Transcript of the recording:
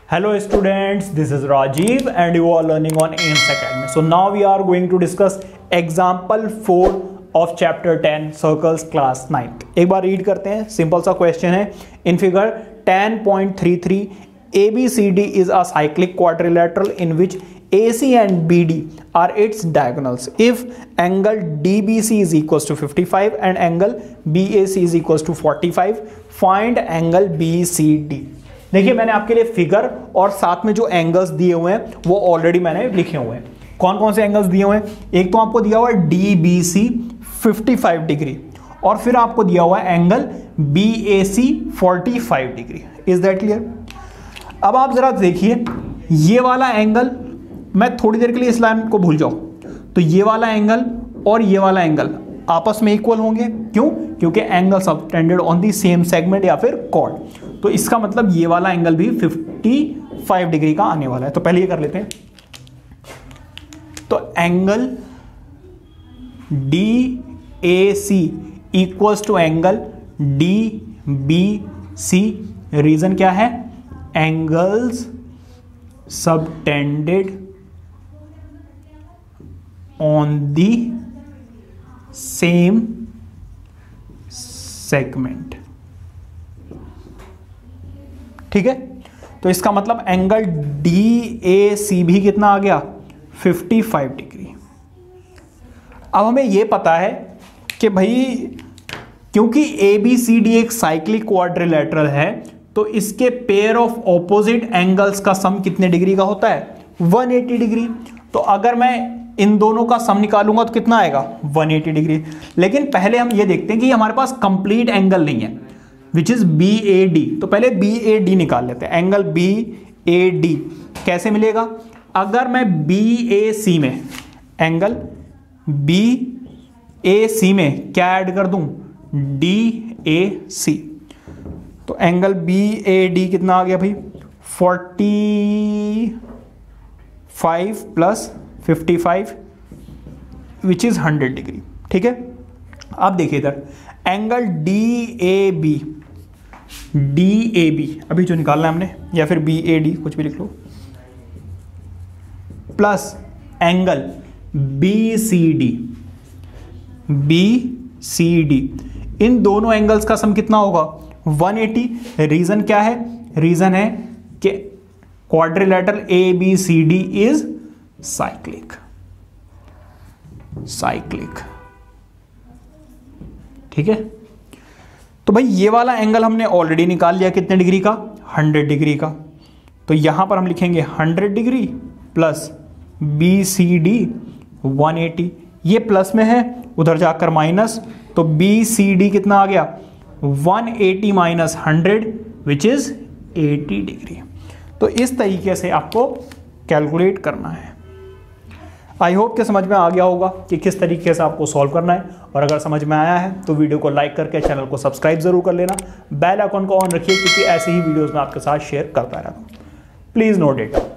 Hello students, this is Rajiv and you are learning on AIMS Academy. So now we are going to discuss example 4 of chapter 10 circles class 9th. एक बार read करते हैं, simple सा question है. In figure 10.33 ABCD is a cyclic quadrilateral in which AC and BD are its diagonals. If angle DBC is equals to 55 and angle BAC is equals to 45, find angle BCD. देखिए मैंने आपके लिए figure और साथ में जो angles दिए हुए हैं वो ऑलरेडी मैंने लिखे हुए हैं. कौन कौन से एंगल्स दिए हुए हैं? एक तो आपको दिया हुआ है DBC 55 डिग्री और फिर आपको दिया हुआ है angle BAC 45 degree. Is that clear? अब आप जरा देखिए, ये वाला एंगल, मैं थोड़ी देर के लिए इस लाइन को भूल जाओ, तो ये वाला एंगल और ये वाला एंगल आपस में इक्वल होंगे. क्यों? क्योंकि angle subtended on the same segment या फिर कॉर्ड. तो इसका मतलब ये वाला एंगल भी 55 डिग्री का आने वाला है. तो पहले ये कर लेते हैं. तो angle DAC equals to angle DBC. Reason क्या है? Angles subtended on the same segment. ठीक है, तो इसका मतलब एंगल DAC भी कितना आ गया? 55 डिग्री. अब हमें यह पता है कि भाई क्योंकि ABCD एक साइक्लिक क्वाड्रिलेटरल है तो इसके पेयर ऑफ ऑपोजिट एंगल्स का सम कितने डिग्री का होता है? 180 डिग्री. तो अगर मैं इन दोनों का सम निकालूंगा तो कितना आएगा? 180 डिग्री. लेकिन पहले हम ये देखते हैं कि हमारे पास कंप्लीट एंगल नहीं है विच इज BAD. तो पहले BAD निकाल लेते हैं. एंगल BAD कैसे मिलेगा? अगर मैं BAC में एंगल BAC में क्या ऐड कर दूं? DAC. तो एंगल BAD कितना आ गया भाई? 45 प्लस 55 विच इज 100 डिग्री. ठीक है, अब देखिए इधर एंगल DAB अभी जो निकालना है हमने, या फिर BAD कुछ भी लिख लो, प्लस एंगल BCD. इन दोनों एंगल्स का सम कितना होगा? 180. रीजन क्या है? रीजन है कि क्वाड्रिलेटरल ABCD इज साइक्लिक. ठीक है, तो भाई ये वाला एंगल हमने ऑलरेडी निकाल लिया. कितने डिग्री का? 100 डिग्री का. तो यहां पर हम लिखेंगे 100 डिग्री प्लस BCD 180. ये प्लस में है, उधर जाकर माइनस. तो BCD कितना आ गया? 180 माइनस 100 विच इज 80 डिग्री. तो इस तरीके से आपको कैलकुलेट करना है. आई होप कि समझ में आ गया होगा कि किस तरीके से आपको सॉल्व करना है. और अगर समझ में आया है तो वीडियो को लाइक करके चैनल को सब्सक्राइब जरूर कर लेना. बेल आइकॉन को ऑन रखिए क्योंकि ऐसे ही वीडियोस में आपके साथ शेयर करता रहता हूं. Please note it.